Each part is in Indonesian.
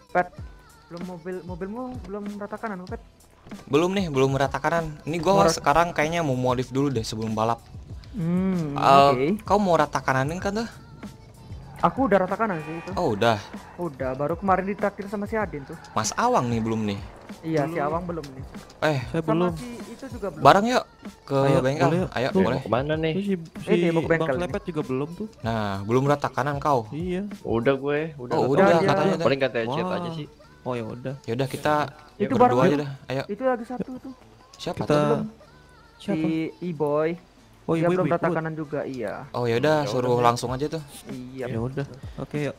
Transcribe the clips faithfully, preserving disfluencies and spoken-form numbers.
Pet, belum mobil mobilmu belum rata kanan, Pet. Belum nih, belum merata kanan. Ini gue Mau rat- sekarang kayaknya mau modif dulu deh sebelum balap. Hmm, Eh, oke. Kau mau rata kananin kan tuh? Aku udah rata kanan sih itu. Oh udah. Udah, baru kemarin ditraktir sama si Adin tuh. Mas Awang nih belum nih. Iya, si Belum. Awang belum nih. Eh, Saya Sama belum. si itu juga belum. bareng yuk ke Ayo, bengkel. boleh yuk. Ayo, Tuh. boleh. Kemana nih? Ini si, si Ini mau ke Bang bengkel nih. Slepet juga belum tuh. Nah, belum rata kanan kau. Iya. Udah gue, udah. Oh, ketemu. udah dia- katanya tuh. Paling kata chat Wah. aja sih. Oh ya udah. Ya udah kita Itu berdua baru- aja dah. Ayo. Itu lagi satu tuh. Siapa Kita tuh? siapa? Si E-boy. Oh Dia iya, belum Boy, rata Boy. kanan juga, iya. Oh ya udah, Ya suruh udah. langsung aja tuh. Iya. Ya udah. Oke yuk.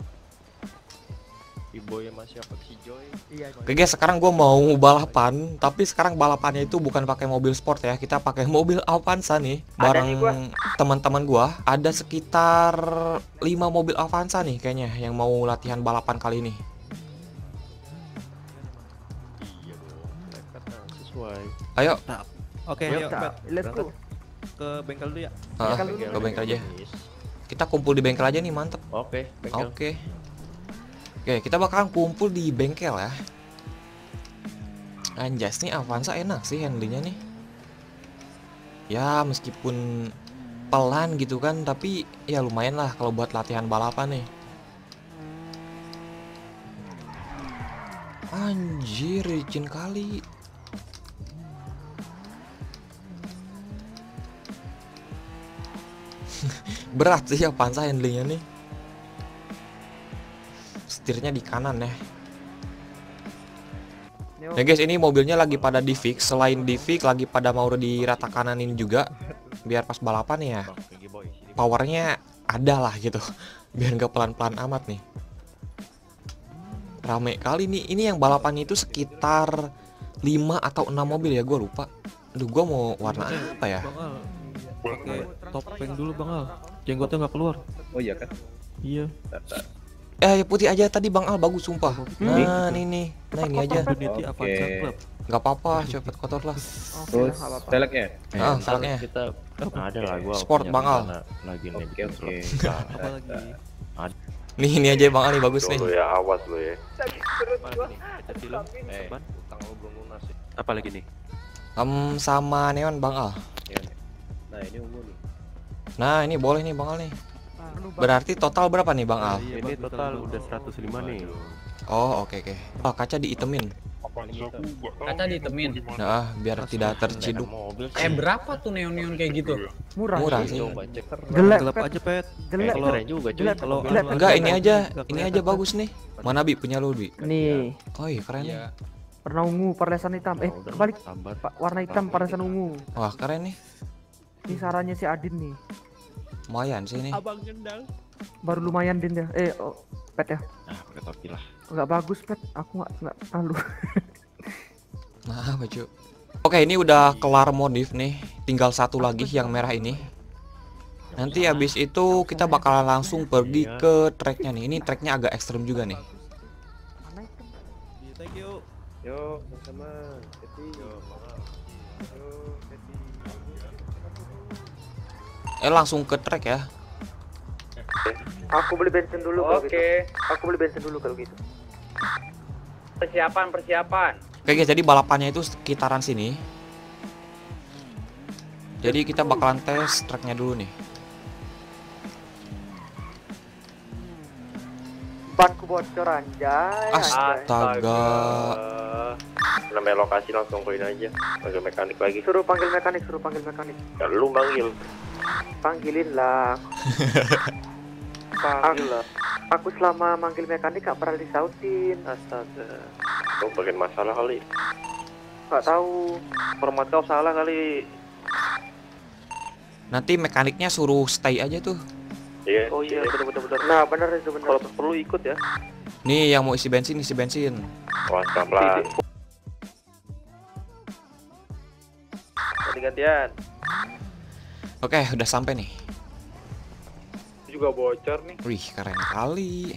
Ibu yang masih apa si Joy? Iya. Oke guys, sekarang gue mau balapan, tapi sekarang balapannya itu bukan pakai mobil sport ya, kita pakai mobil Avanza nih, bareng teman-teman gue. Ada sekitar lima mobil Avanza nih kayaknya yang mau latihan balapan kali ini. Iya dong, lepet nah, sesuai. Ayo, Oke, Yuk, yuk, Kak. Pet. Let's go. Ke bengkel dulu ya. ah, Bengkel dulu. ke bengkel aja. Yes. Kita kumpul di bengkel aja nih, mantep. Oke, bengkel. Oke, oke, kita bakalan kumpul di bengkel ya. Anjas nih Avanza enak sih handlingnya nih. Ya meskipun pelan gitu kan, tapi ya lumayan lah kalau buat latihan balapan nih. Anjir, licin kali. Berat sih Avanza handlingnya nih. Setirnya di kanan ya. Yuk. Ya guys, ini mobilnya lagi pada di fix. Selain di fix, lagi pada mau dirata kananin juga, biar pas balapan ya Bang, Peggy Boy, sini. powernya ada lah gitu. Biar nggak pelan-pelan amat nih. Rame kali nih. Ini yang balapannya itu sekitar lima atau enam mobil ya, gue lupa. Aduh, gue mau warna apa ya? Bang Al. Pakai topeng dulu Bang Al. Jenggotnya nggak keluar. Oh iya kan? Iya. Eh, putih aja tadi Bang Al, bagus sumpah. Hmm. Nah, nih nih. Nah, ini aja. Unity Avanza Club. Nggak apa-apa, cepet kotor lah. Oke, Terus nggak apa-apa. velgnya? Ah, ntar velgnya. kita ada lah gua. Sport, punya Bang Al. rencana Lagi nih. Oke bikin oke. klub. Nah, Apa lagi? Nih, ini aja Bang Al nih, bagus nih. Dulu ya, awas lo ya. apa lagi nih? Kita film. Eh, Apaan? utang lu belum lunas ya. Apa lagi nih? Em, sama neon Bang Al. Iya nih. Nah, ini ungu nih. Nah, ini boleh nih Bang Al nih. Anu, Bang. Berarti total berapa nih Bang Al? Iya, Ini bagus, total bagus. udah seratus lima nih. Oh, oke oke. Oh, kaca diitemin. Kaca ditemin. Nah, biar tidak terciduk. Mobil Eh berapa tuh neon-neon kayak gitu? Murah. Murah sih. Coba cek. Jelek, Gelap Pet. aja, Pet. Jelek. Eh, keren juga cuy. Jelek. Kalau Jelek. anu Enggak, aja, ini Pet. aja. Nggak Ini aja kelihatan. bagus nih. Mana Bi punya lu, Bi? Nih, Oh, iya keren nih. Iya. warna ungu perlesan hitam. Eh, Oh, udah, kebalik. sabar. Pak, warna hitam perlesan ungu. Wah, keren nih. Ini sarannya si Adin nih. Lumayan sih nih. Abang Jendang. Baru lumayan Din ya. Eh, oh, Pet ya. Nah, pakai topi lah. Enggak bagus, Pet. Aku enggak enggak malu. Nah, baju. Oke, ini udah kelar modif nih. Tinggal satu lagi yang merah ini. Nanti habis itu kita bakalan langsung pergi ke tracknya nih. Ini tracknya agak ekstrem juga nih. Mana hitam? Thank you. Yo, sama-sama. Jadi, yo, Eh, langsung ke track ya. Aku beli bensin dulu kalau gitu. Oke. Aku beli bensin dulu kalau gitu. Persiapan persiapan. Oke guys, jadi balapannya itu sekitaran sini. Jadi kita bakalan tes tracknya dulu nih. Banku bocor anjay. anjay. Astaga. Namanya lokasi langsung koin aja. Panggil mekanik lagi. Suruh panggil mekanik, suruh panggil mekanik. Ya lu manggil. Panggilin lah. Panggil lah. Aku selama manggil mekanik gak pernah disautin. Astaga. Lu bagian masalah kali. Gak tahu. Format kau salah kali. Nanti mekaniknya suruh stay aja tuh. Iya. Oh iya, bener bener bener. Nah, bener itu bener. Kalau perlu ikut ya. Nih yang mau isi bensin, isi bensin. Awas pelan. Ganti-gantian. Oke, udah sampai nih. Juga bocor nih. Wih, keren kali.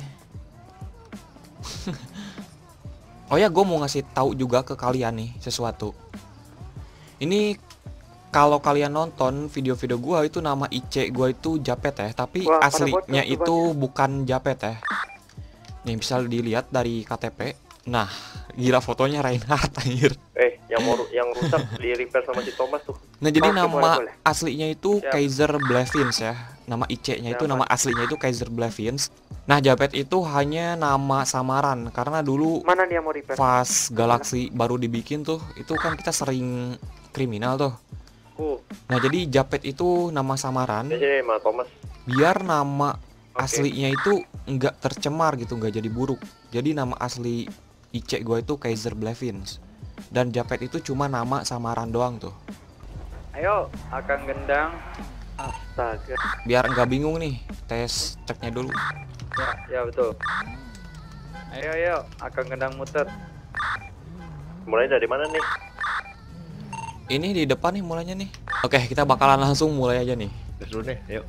Oh ya, gue mau ngasih tahu juga ke kalian nih sesuatu. Ini kalau kalian nonton video-video gue itu nama I C gue itu Japet ya, tapi Wah, pada aslinya bocor tuh itu bukan Japet ya. Nih bisa dilihat dari K T P. Nah, gila fotonya Reinhardt anjir. Eh, yang mau yang rusak di repair sama si Thomas tuh. Nah, jadi Oke, nama boleh, boleh. aslinya itu Siap. Kaiser Blevins ya. Nama I C-nya itu Siap, nama aslinya itu Kaiser Blevins. Nah, Japet itu hanya nama samaran karena dulu Mana nih yang mau repair? pas Galaxy baru dibikin tuh, itu kan kita sering kriminal tuh. Uh, Nah, jadi Japet itu nama samaran ini sini sama Thomas. biar nama Oke. aslinya itu nggak tercemar gitu, nggak jadi buruk. Jadi nama asli I C gua itu Kaiser Blevins. Dan Japet itu cuma nama samaran doang tuh. Ayo, akan gendang. Astaga. Biar nggak bingung nih, tes ceknya dulu. Ya, ya betul. Ayo, ayo, akan gendang muter. Mulai dari mana nih? Ini di depan nih mulainya nih. Oke, kita bakalan langsung mulai aja nih. Terus dulu nih, yuk.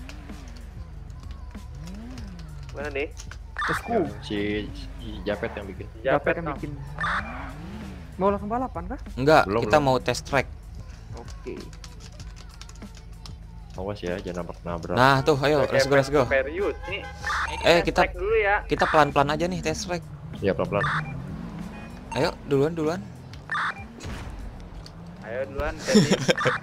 Mana nih? Si, si Japet yang bikin. Japet yang no. bikin. Mau langsung balapan kah? Enggak, Belum, kita belum. mau test track. Oke. Awas ya, jangan nabrak-nabrak. Nah, tuh ayo, let's go, let's go. Serius nih. Eh, kita Cek dulu ya. kita pelan-pelan aja nih test track. Ya pelan-pelan. Ayo, duluan, duluan. Ayo duluan, jadi.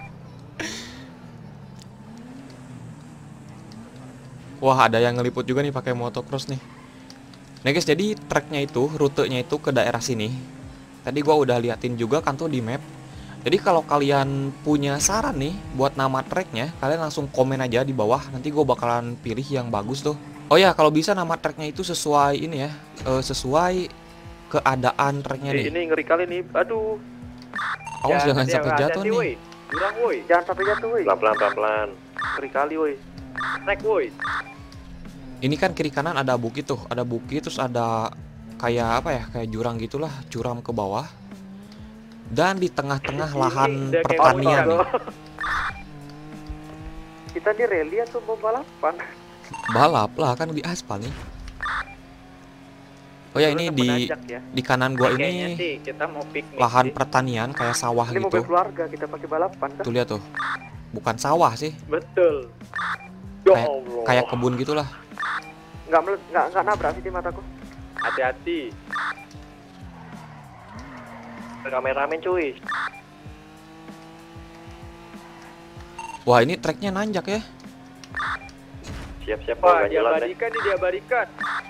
Wah, ada yang ngeliput juga nih pakai motocross nih. Nah guys, jadi tracknya itu, rutenya itu ke daerah sini. Tadi gua udah liatin juga kan tuh di map. Jadi kalau kalian punya saran nih buat nama tracknya, kalian langsung komen aja di bawah. Nanti gua bakalan pilih yang bagus tuh. Oh ya, kalau bisa nama tracknya itu sesuai ini ya, eh, sesuai keadaan tracknya Eh, nih. ini ngeri kali nih. Aduh. Awas jangan hati-hati, sampai hati-hati, jatuh nih. woi. Jurang woi. Jangan sampai jatuh, woi. Pelan-pelan, pelan-pelan. Ngeri kali woi. Trek woi. Ini kan kiri kanan ada bukit tuh, ada bukit terus ada kayak apa ya, kayak jurang gitulah, curam ke bawah. Dan di tengah-tengah lahan udah kayak pertanian nih. Kita di rally atau mau balapan? Balap lah kan di aspal nih. Oh ya, ini di Menanjak ya. di kanan gua Kayaknya ini sih kita mau piknik. lahan sih. pertanian kayak sawah Ini mobil gitu. keluarga kita pakai balapan kan? Tuh lihat tuh. Bukan sawah sih, Betul. kayak kayak kebun gitulah. Nggak mele- nggak nggak nabrak sih di mataku. Hati-hati. Kameramen cuy. Wah, ini treknya nanjak ya. Siap-siap Wah, mau jalan deh. diabadikan nih, diabadikan.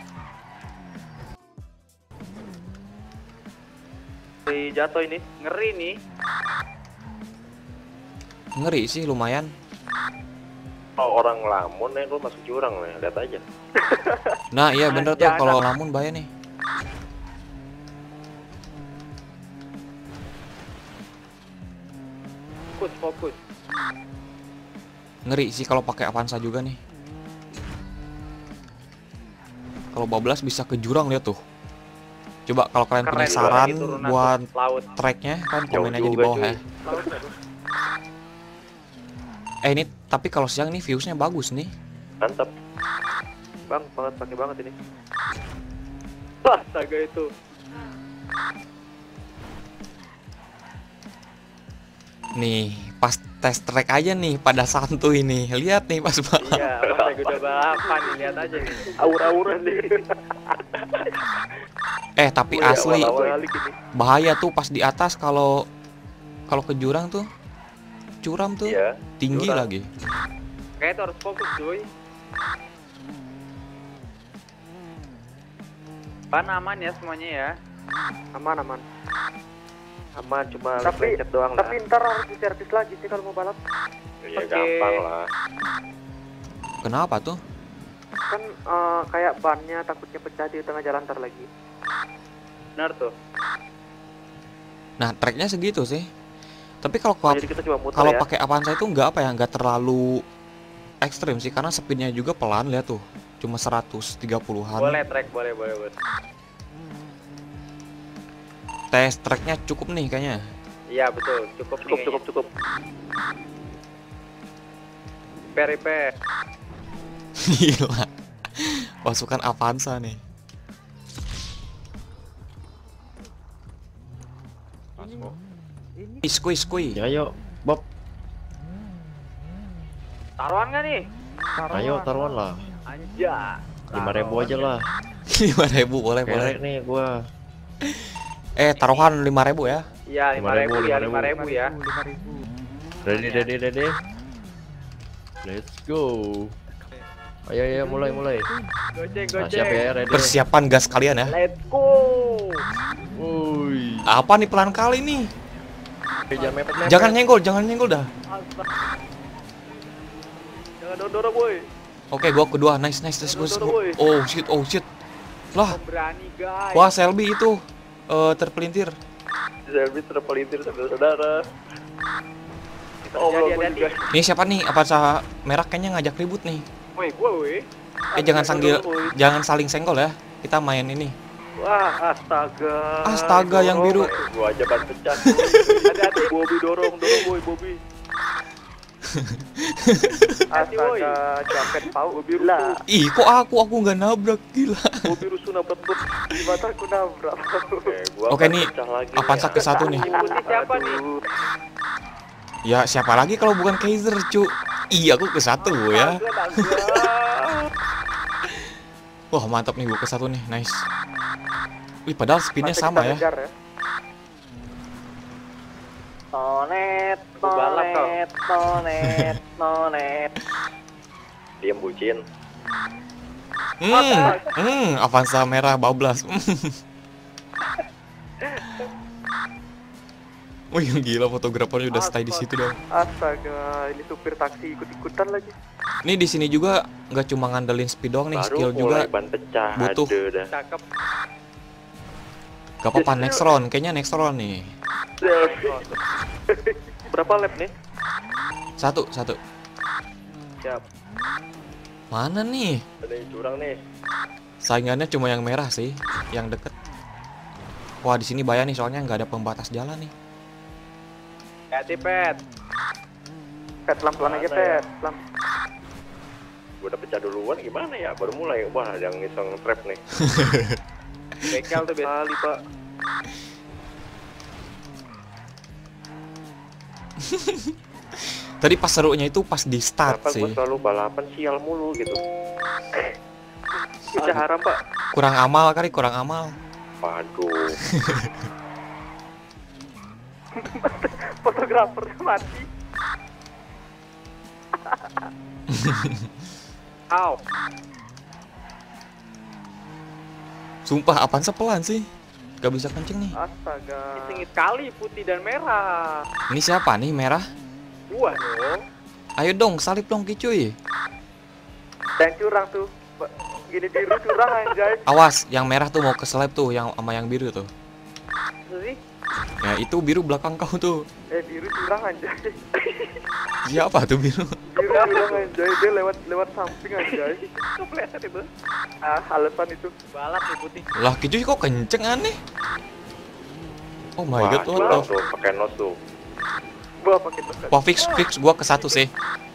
Ngeri jatuh ini. Ngeri nih. Ngeri sih lumayan. Kalau orang lamun ya lu masuk jurang nih, lihat aja. Nah, iya bener tuh Jangan. kalau lamun bahaya nih. Fokus, fokus. Ngeri sih kalau pakai Avanza juga nih. Kalau bablas bisa ke jurang lihat tuh. Coba kalau kalian punya Keren saran banget itu turunan buat ke laut. tracknya kan Jauh komen aja di juga, bawah cuy. ya. Eh ini tapi kalau siang ini viewsnya bagus nih. Mantap. Bang, banget pakai banget ini. Astaga itu. Nih pas test track aja nih pada santuy nih. Lihat nih pas balap. Iya, pas lagi udah balapan nih, lihat aja nih. Aura-aura nih. Eh tapi Oh iya, asli awal-awal. Balik ini. bahaya tuh pas di atas kalau kalau ke jurang tuh curam tuh Iya. tinggi jurang. lagi. Kayak itu harus fokus, cuy. Pan aman ya semuanya ya. Aman aman. Aman, cuma Tapi- lecet doang lah. Tapi ntar harus diservis lagi sih kalau mau balap. Iya Oke. gampang lah. Kenapa tuh? Kan eh, kayak bannya takutnya pecah di tengah jalan ntar lagi. Benar tuh. Nah tracknya segitu sih. Tapi kalau Oh, jadi kita cuma muter kalau ya. pakai Avanza itu nggak apa ya, nggak terlalu ekstrim sih karena speednya juga pelan, lihat tuh cuma seratus tiga puluhan. Boleh trek, boleh, boleh, boleh. Tes tracknya cukup nih kayaknya. Iya betul, cukup Cukup, nih cukup, cukup. Repair, repair. Gila, pasukan Avanza nih. Iskui, iskui. Ya ayo, Bob. Taruhan nggak nih? Ayo taruhan lah. Anja. lima ribu aja lah. lima ribu boleh boleh. Kerek nih gua. Eh taruhan lima ribu ya. Iya, lima ribu ya, lima ribu ya. Ready ready ready. Let's go. Ayo ayo mulai mulai. Goceng, Nah, goceng. siap ya ready. Persiapan gas kalian ya. Let's go. Woi. Apa nih pelan kali nih? Jangan mepet mepet. Jangan nyenggol, jangan nyenggol dah. Jangan dorong-dorong boy. Oke, gua kedua. Nice nice nice. Gua- gua- Oh shit, oh shit. Lah, Berani guys. wah Selby itu eh, terpelintir. Selby terpelintir saudara-saudara. Kita obrol Hati-hati. juga. Nih siapa nih? Avanza merah kayaknya ngajak ribut nih. Woi, gua woi. Eh jangan sanggil, jangan saling senggol ya. Kita main ini. Wah, astaga. Astaga, yang biru. Gua aja ban pecah. Hati-hati, Bobby dorong, dorong boy, Bobby. Astaga, jaket pau Bobby rusuh. Ih, kok aku aku nggak nabrak gila. Bobby rusuh nabrak bot. Di mataku nabrak. Oke, gua Oke, ban nih, pecah lagi Avanza ya. ke satu nih. Putih siapa nih? Aduh. Ya siapa lagi kalau bukan Kaiser, cu? Iya, aku ke satu ya. Wah mantap nih gua ke satu nih, nice. Wih, padahal spinnya Masih sama kita ya. ngejar ya. Tonet, Aku balap kau. tonet, tonet, tonet. Diam bucin. Hmm, hmm, Avanza merah bablas. Wih, gila fotografernya udah stay di situ dong. Astaga, ini supir taksi ikut-ikutan lagi. Nih di sini juga nggak cuma ngandelin speed doang nih, Baru skill mulai juga ban pecah. butuh. Aduh dah. Cakep. gak apa-apa next round, kayaknya next round nih. Berapa lap nih? Satu, satu. Siap. Mana nih? Ada yang curang nih. Saingannya cuma yang merah sih, yang deket. Wah di sini bahaya nih soalnya nggak ada pembatas jalan nih. Hati pet. Pet pelan-pelan aja, Mana Pet. Pelan. Gua udah pecah duluan gimana ya? Baru mulai. Wah, yang ngiseng trap nih. Bekel tuh biasa. Kali, Pak. Tadi pas serunya itu pas di start Kenapa sih. gua selalu balapan sial mulu gitu? Kita haram, Pak. Kurang amal kali, kurang amal. Waduh. Fotografernya mati. Au. Sumpah Avanza pelan sih. Gak bisa kenceng nih. Astaga. Sengit kali putih dan merah. Ini siapa nih merah? Gua dong. Ayo dong salip dong Kicuy. Dan curang tuh. Ba- Gini biru curang anjay. Awas, yang merah tuh mau ke slap tuh, yang sama yang biru tuh. Sih. Ya itu biru belakang kau tuh. Eh, biru curang anjay. Siapa tuh biru? Biru curang anjay. Dia lewat lewat samping anjay. Kepleset itu. Ah, alasan itu. Balap nih putih. Lah Kicuy kok kenceng aneh? Oh my Wah, god, what curang the- tuh, pakai nos tuh. Gua pakai token. Wah fix fix gua ke satu sih.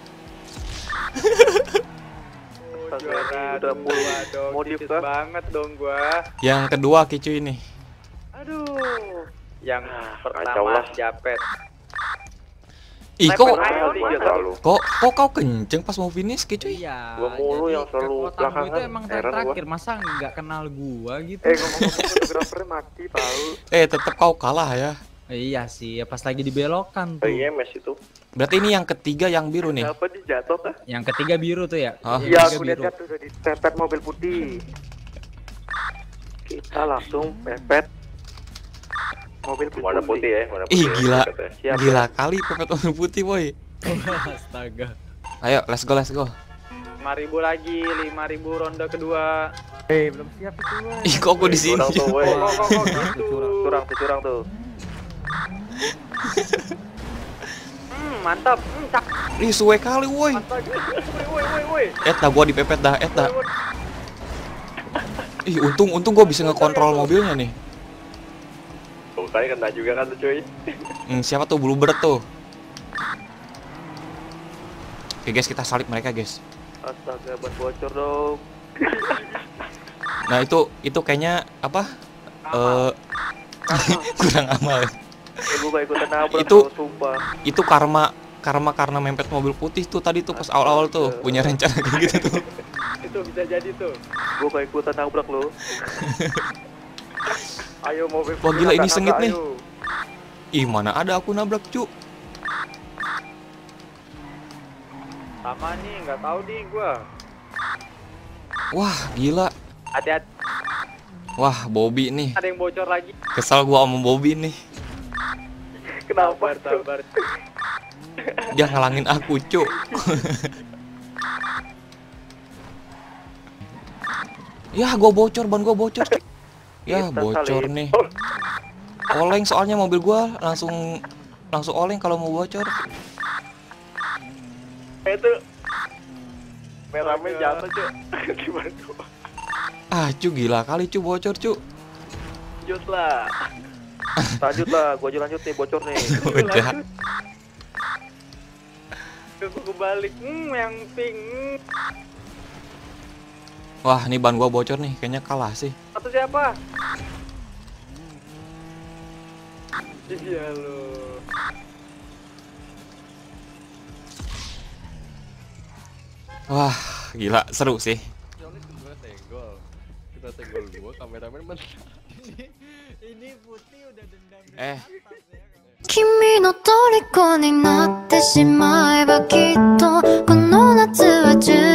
Astaga, ini udah full Gua dong. modif Modif kah? banget dong gua. Yang kedua Kicuy ini. Aduh. Yang kacau pertama lah. Japet. Ih kok Ayo, Gua tiga selalu. kok kok kau kenceng pas mau finish Kicuy? Iya. Gua mulu jadi yang selalu kekuatan gua belakangan. itu emang Heran gua. terakhir, masa nggak kenal gua gitu. Eh, ngomong-ngomong fotografernya mati tahu. Eh tetap kau kalah ya. Iya sih, ya pas lagi dibelokan tuh. I M S itu. Berarti ini yang ketiga yang biru nih. Siapa nih jatuh kah? Yang ketiga biru tuh ya? Ah. Yang Iya, ketiga aku biru. lihat tuh udah dipepet mobil putih. Kita langsung pepet mobil putih. Warna putih ya, warna putih. Ih ya, gila. katanya. Siap. Gila kali pepet warna putih boy. Astaga. Ayo let's go let's go. lima ribu lagi, lima ribu ronde kedua. Eh, belum siap itu, woy. Ih kok gua di sini. Curang tuh, woi. Kok kok kok Curang gitu. tuh, curang. Curang tuh, curang tuh. Hmm, mantap. Hmm, cak. Ih suwe kali woi. Mantap. Woi, woi, woi, woi. Eta gua dipepet dah, eta. Ih untung untung gua bisa ngekontrol mobilnya nih. Tuh, kali kena juga kan tuh cuy. Hmm, siapa tuh Bluebird tuh? Oke guys, kita salib mereka guys. Astaga, ban bocor dong. Nah itu itu kayaknya apa? Eh kurang amal. Eh, gua gak ikutan nabrak Itu- loh, sumpah. Itu karma karena karena mempet mobil putih tuh tadi tuh pas awal-awal tuh punya rencana kayak gitu tuh. Itu bisa jadi tuh. Gue kayak ikutan nabrak lo. Ayo mobil. Wah gila ini sengit nih. Ayo. Ih mana ada aku nabrak cu. Sama nih, nggak tahu nih gua. Wah gila. Hati-hati, Wah Bobby nih. ada yang bocor lagi. Kesal gua sama Bobby nih. Sabar, Kenapa? sabar. Dia ngalangin aku cu. Ya gua bocor, ban gua bocor. Ya Kita bocor salib. nih. Oleng soalnya mobil gua langsung langsung oleng kalau mau bocor. Itu merahnya jatuh cuy. Gimana tuh? Ah cu gila kali cu bocor cu. Lanjut lah. Lanjut lah, gua aja lanjut nih bocor nih. Udah. Aku kebalik, hmm, yang pink. Hmm. Wah ini ban gua bocor nih, kayaknya kalah sih. Atau siapa? Iya lo. Wah gila seru sih. Gue senggol. Kita senggol dua, kameramen men. Ini putih udah dendam. Eh 君の虜になってしまえばきっとこの夏は充